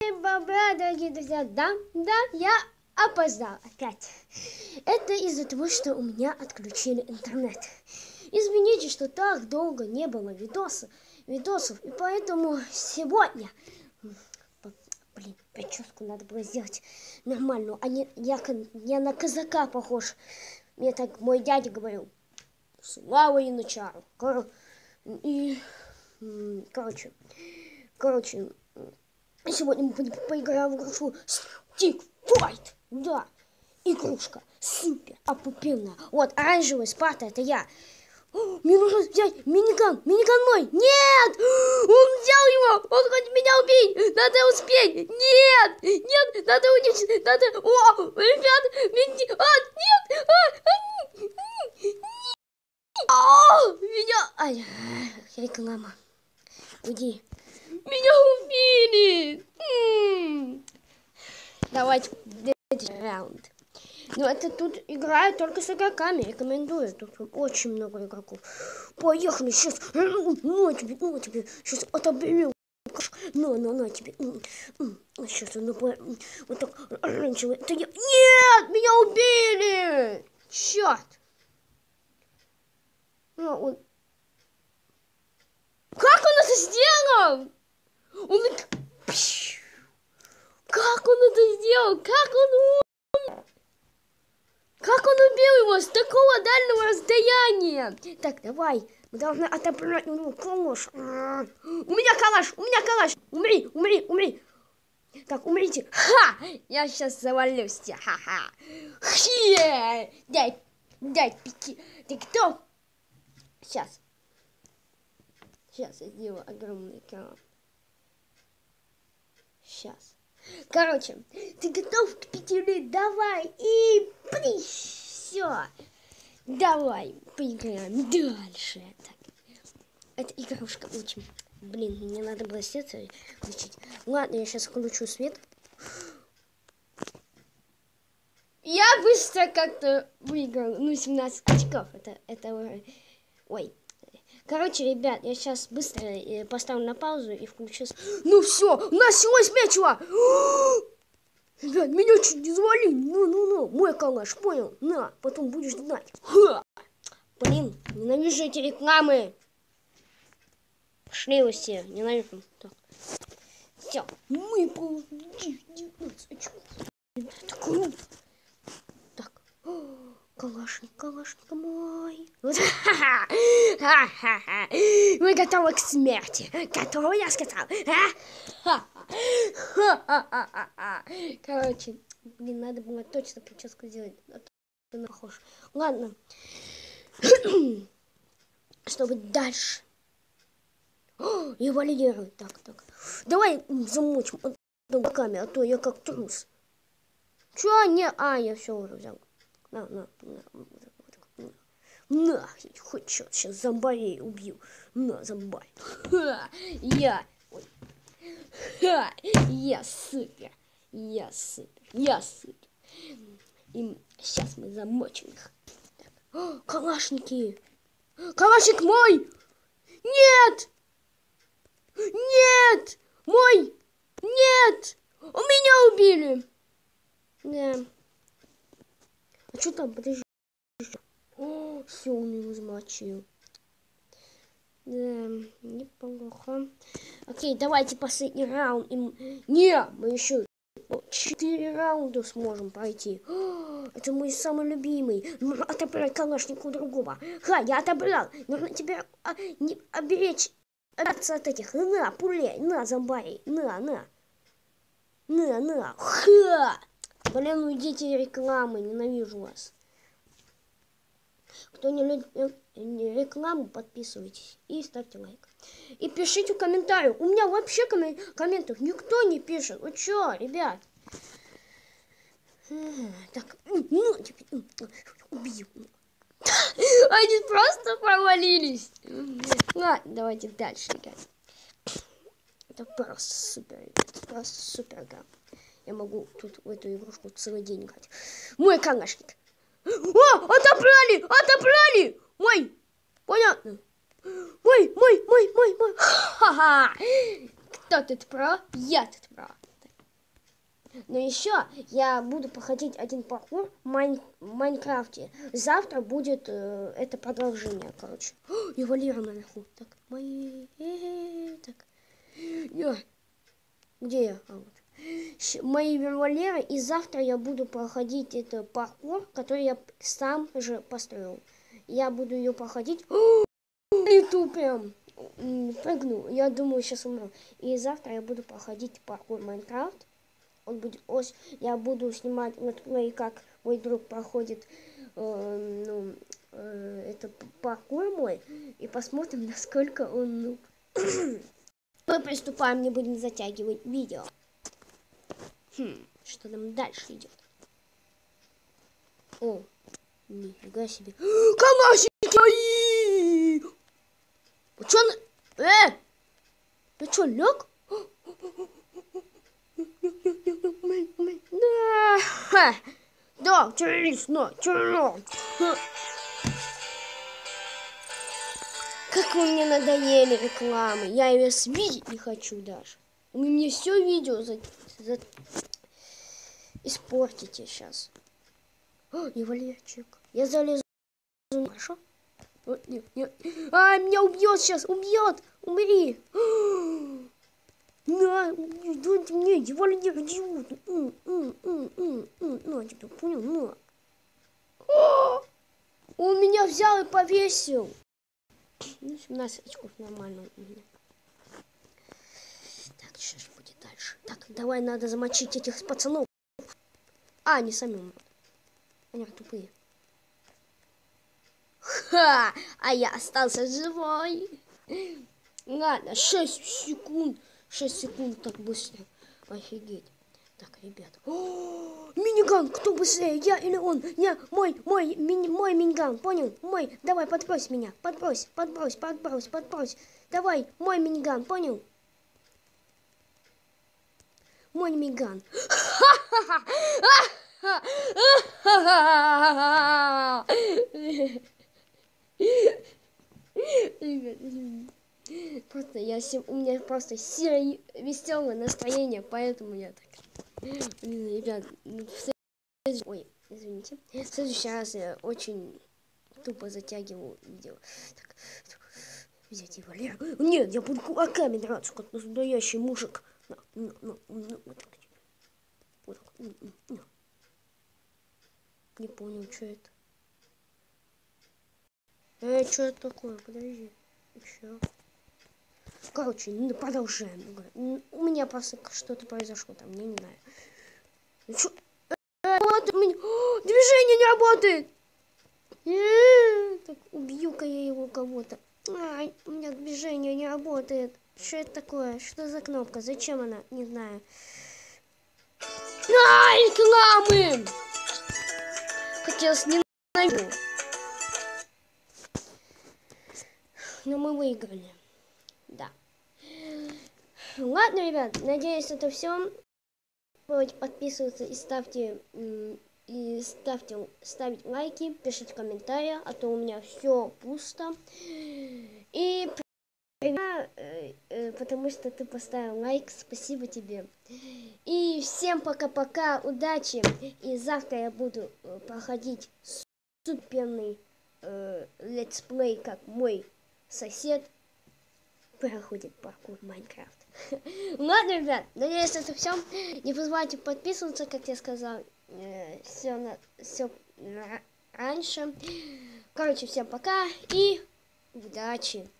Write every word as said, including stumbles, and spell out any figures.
Баба, дорогие друзья, да, да, я опоздал опять. Это из-за того, что у меня отключили интернет. Извините, что так долго не было видоса, видосов, и поэтому сегодня... Блин, прическу надо было сделать нормальную, а не я, я на казака похож. Мне так мой дядя говорил. Слава Янычару. Кор... И... Короче, короче, сегодня мы поиграем в игрушку Stick Fight. Да, игрушка супер опупенная. Вот, оранжевая Спарта, это я. О, мне нужно взять миниган, миниган мой. Нет, он взял его, он хочет меня убить. Надо успеть. Нет, нет, надо уничтожить, надо... О, ребят, мини... А, нет, а, а, меня... Ай, реклама. Уйди. Меня убили. М-м. Давайте раунд. Но это тут играют только с игроками. Рекомендую. Тут очень много игроков. Поехали. Сейчас. На тебе, на тебе. Сейчас отобью. На, на, на тебе. Сейчас он вот так раньше. Это я... Нет! Меня убили! Черт! Ну, он... Как он это сделал? Он... Как он это сделал? Как он... Как он убил его с такого дальнего расстояния? Так, давай. Мы должны отобрать у него калаш. У меня калаш, у меня калаш. Умри, умри, умри. Так, умрите. Ха! Я сейчас завалюсь. Ха-ха. Дай, дай, пики. Ты кто? Сейчас. Сейчас я сделаю огромный экран. Сейчас. Короче, ты готов к пяти? Давай и прыщ. Все. Давай поиграем дальше. Так. Это игрушка очень. Блин, мне надо было сердце включить. Ладно, я сейчас включу свет. Я быстро как-то выиграл. Ну, семнадцать очков. Это, это... Ой. Короче, ребят, я сейчас быстро поставлю на паузу и включу. Ну все, у нас началось мечево! Ребят, меня чуть не завалили. Ну-ну-ну, мой калаш, понял? На, потом будешь знать. Ха! Блин, ненавижу эти рекламы. Пошли вы все, ненавижу. Так. Все, мы получили девятнадцать очков. Это круто. Так. Калашник, калашник мой. Мы готовы к смерти. Готовы, я сказал. Короче, блин, надо было точно прическу сделать. А то на похож. Ладно. Чтобы дальше. Его лидирует. Так, так. Давай замочим руками, а то я как трус. Чё? Не, а, я все уже взял. На, на, на, на, на, хоть сейчас, сейчас зомбарей убью. На, зомбарь. Ха, я, ой. Ха, я супер, я супер, я супер. И сейчас мы замочим их. О, калашники. Калашник мой. Нет. Нет. Мой. Нет. У меня убили. Да. А что там? Подожди. О, все, он его замочил. Да, неплохо. Окей, давайте последний раунд. И... Не, мы еще четыре раунда сможем пройти. О, это мой самый любимый. Нужно отобрать калашник у другого. Ха, я отобрал. Нужно тебя а, не, оберечь от этих. На, пулей, на, зомбарей. На, на. На, на. Ха! Блин, уйдите рекламы, ненавижу вас. Кто не любит рекламу, подписывайтесь и ставьте лайк. И пишите в комментариях. У меня вообще коммен... комментов никто не пишет. Вы чё, ребят? Так, ну, теперь убью. Они просто провалились. Ладно, давайте дальше играть. Это просто супер, это просто супер игра. Я могу тут в эту игрушку целый день играть. Мой калашник. О, отобрали, отобрали. Мой, понятно. Мой, мой, мой, мой, мой. Ха-ха. Кто тут про? Я тут про. Но еще я буду проходить один паркур в, Майн... в Майнкрафте. Завтра будет э, это продолжение, короче. О, и Валера наверху. Так, мои... Так. Я... Где я? А, вот. Мои Валеры. И завтра я буду проходить это паркур, который я сам же построил. Я буду ее проходить. И ту прям прыгну. Я думаю, сейчас умру. И завтра я буду проходить паркур Майнкрафт. Он будет ось. Я буду снимать летсплей, как мой друг проходит э, ну, э, это паркур мой. И посмотрим, насколько он ну. Мы приступаем, не будем затягивать видео. Хм, что там дальше идет? О, нифига себе. Камашики! Чё на... Э! Ты чё, лёг? Да, да, честно, честно. Как вы мне надоели рекламы. Я ее видеть не хочу даже. Вы мне все видео за... За... испортите сейчас. О, и Валерчик. Я залезу. Хорошо? Нет, нет. А, меня убьет сейчас, убьет. Умри. На, идите мне, Валер, идиот. На, тебя понял, на. Он меня взял и повесил. Ну, семнадцать очков нормально у меня. Так, что же будет дальше? Так, давай надо замочить этих пацанов. А, они сами умрут. Они тупые. Ха! А я остался живой. Ладно, шесть секунд. шесть секунд так быстро. Офигеть. Так, ребята. О, миниган, кто быстрее, я или он? Я, мой, мой, мини, мой миниган, понял? Мой, давай, подбрось меня, подбрось, подбрось, подбрось, подбрось. Давай, мой миниган, понял? Мой миниган. Просто я, у меня просто сильно веселое настроение, поэтому я так. Ребят, ой, извините. В следующий раз я очень тупо затягиваю видео. Так, взять его, Валера. Нет, я буду кулаками драться, как настоящий мужик. На, на, на, на, вот так. Вот так. На, на. Не понял, что это. Э, что это такое? Подожди. Еще. Короче, ну, продолжаем. У меня просто что-то произошло там, я не знаю. Чё? Э, вот у меня... О, движение не работает! Э, так, убью-ка я его кого-то. Ай, у меня движение не работает. Что это такое? Что за кнопка? Зачем она? Не знаю. Ай, рекламы! Хотелось не найду. Но мы выиграли. Да. Ладно, ребят, надеюсь, это все. Подписывайтесь и ставьте и ставьте ставить лайки, пишите комментарии, а то у меня все пусто. И потому что ты поставил лайк, спасибо тебе. И всем пока-пока, удачи. И завтра я буду проходить суперный э, летсплей, как мой сосед проходит паркур Майнкрафт. Ладно, ребят, надеюсь, это все. Не забывайте подписываться, как я сказал, э, все, на, все на, раньше. Короче, всем пока и удачи.